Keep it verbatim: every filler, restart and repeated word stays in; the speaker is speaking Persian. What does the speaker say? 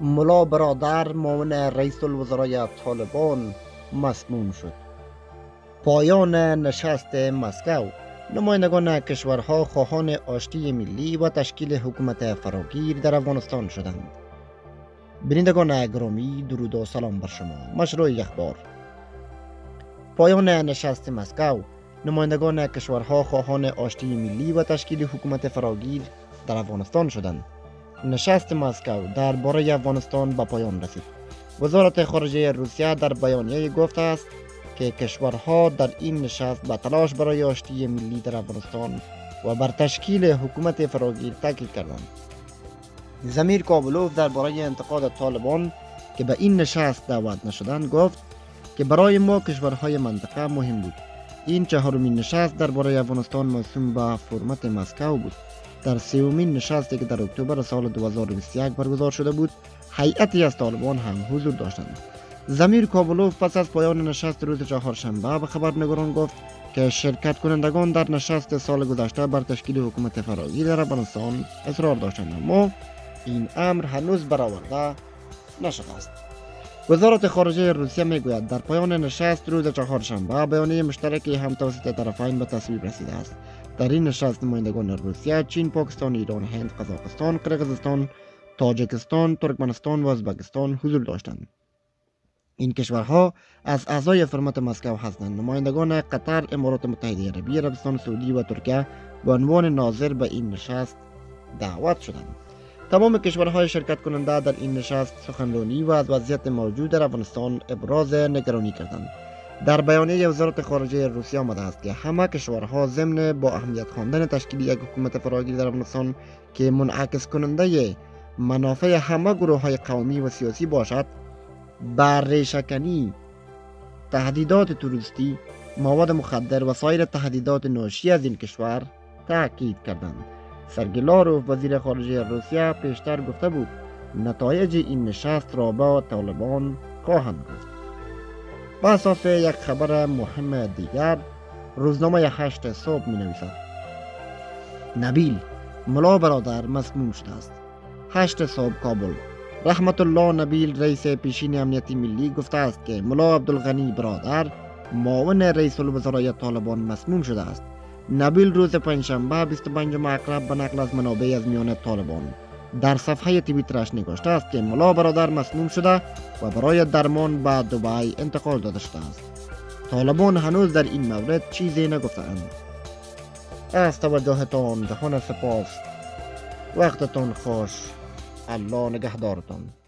ملا برادر معاون رئیس الوزرای طالبان مسموم شد. پایان نشست مسکو. نمایندگان کشورها خواهان آشتی ملی و تشکیل حکومت فراگیر در افغانستان شدند. بینندگان گرامی، درود و سلام بر شما. مشروع اخبار. پایان نشست مسکو. نمایندگان کشورها خواهان آشتی ملی و تشکیل حکومت فراگیر در افغانستان شدند. نشست مسکو درباره افغانستان به پایان رسید. وزارت خارجه روسیه در بیانیه گفته است که کشورها در این نشست به تلاش برای آشتی ملی در افغانستان و بر تشکیل حکومت فراگیر تاکید کردند. زمیر کابلوف درباره انتقاد طالبان که به این نشست دعوت نشدند گفت که برای ما کشورهای منطقه مهم بود. این چهارمین نشست درباره افغانستان موسوم به فرمت مسکو بود. در سومین نشستی که در اکتبر سال دو هزار و بیست و یک برگزار شده بود، هیئتی از طالبان هم حضور داشتند. زمیر کابلوف پس از پایان نشست روز چهارشنبه به خبرنگاران گفت که شرکت کنندگان در نشست سال گذشته بر تشکیل حکومت فراگیر در افغانستان اصرار داشتند، اما این امر هنوز برآورده نشده است. وزارت خارجه روسیه میگوید در پایان نشست روز چهارشنبه بیانیه مشترکی هم توسط طرفین به تصویب رسیده است. در این نشست نمایندگان روسیه، چین، پاکستان، ایران، هند، قزاقستان، قرقیزستان، تاجیکستان، ترکمنستان و ازبکستان حضور داشتند. این کشورها از اعضای فرمت مسکو هستند. نمایندگان قطر، امارات متحده عربی، عربستان سعودی و ترکیه به عنوان ناظر به این نشست دعوت شدند. تمام کشورهای شرکت کننده در این نشست سخنرانی و از وضعیت موجود در افغانستان ابراز نگرانی کردند. در بیانیه وزارت خارجه روسیه آمده است که همه کشورها ضمن با اهمیت خواندن تشکیل یک حکومت فراگیر در افغانستان که منعکس کننده منافع همه گروه های قومی و سیاسی باشد، بر ریشه‌کنی تهدیدات تروریستی، مواد مخدر و سایر تهدیدات ناشی از این کشور تاکید کردند. سرگئی لاروف وزیر خارجه روسیه پیشتر گفته بود نتایج این نشست را با طالبان خواهند گفت. با اساس یک خبر مهم دیگر، روزنامه هشت صبح می نویسد نبیل ملا برادر مسموم شده است. هشت صبح کابل. رحمت الله نبیل رئیس پیشین امنیتی ملی گفته است که ملا عبدالغنی برادر معاون رئیس الوزرای طالبان مسموم شده است. نبیل روز پنجشنبه بیست و پنجم اکتبر به نقل از منابع از میان طالبان در صفحه توییترش نگاشته است که ملا برادر مسموم شده و برای درمان به دبی انتقال داده شده است. طالبان هنوز در این مورد چیزی نگفتند. از توجهتان جهان سپاس. وقتتان خوش. الله نگهدارتان.